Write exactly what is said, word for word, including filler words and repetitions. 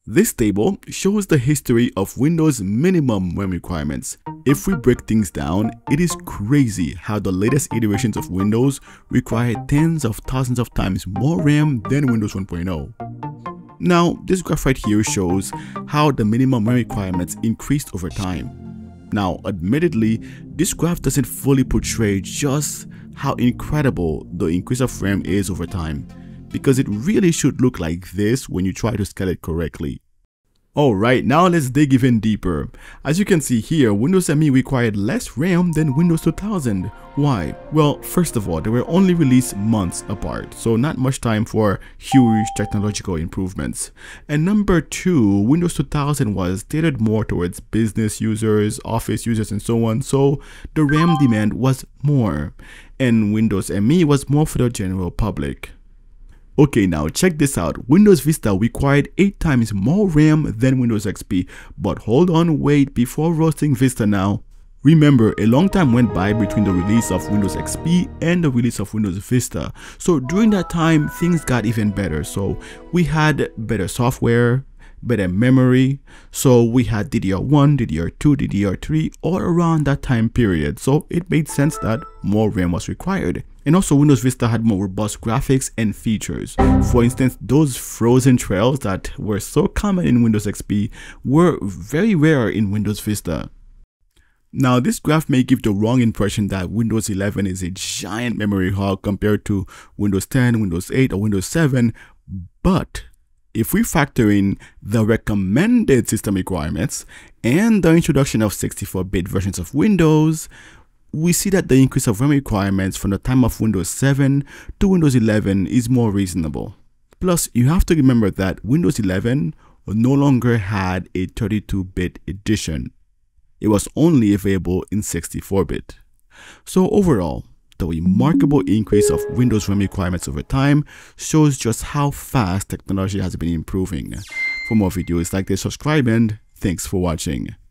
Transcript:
This table shows the history of Windows minimum RAM requirements. If we break things down, it is crazy how the latest iterations of Windows require tens of thousands of times more RAM than Windows one point oh. Now, this graph right here shows how the minimum RAM requirements increased over time. Now, admittedly, this graph doesn't fully portray just how incredible the increase of RAM is over time, because it really should look like this when you try to scale it correctly. Alright, now let's dig even deeper. As you can see here, Windows M E required less RAM than Windows two thousand. Why? Well, first of all, they were only released months apart, so not much time for huge technological improvements. And number two, Windows two thousand was tailored more towards business users, office users, and so on, so the RAM demand was more. And Windows M E was more for the general public. Okay, now check this out. Windows Vista required eight times more RAM than Windows X P. But hold on, wait, before roasting Vista now. Remember, a long time went by between the release of Windows X P and the release of Windows Vista. So during that time, things got even better. So we had better software, better memory. So we had D D R one, D D R two, D D R three all around that time period. So it made sense that more RAM was required. And also Windows Vista had more robust graphics and features. For instance, those frozen trails that were so common in Windows X P were very rare in Windows Vista. Now, this graph may give the wrong impression that Windows eleven is a giant memory hog compared to Windows ten, Windows eight, or Windows seven, but if we factor in the recommended system requirements and the introduction of sixty-four bit versions of Windows, we see that the increase of RAM requirements from the time of Windows seven to Windows eleven is more reasonable. Plus, you have to remember that Windows eleven no longer had a thirty-two bit edition. It was only available in sixty-four bit. So overall, the remarkable increase of Windows RAM requirements over time shows just how fast technology has been improving. For more videos like this, subscribe and thanks for watching.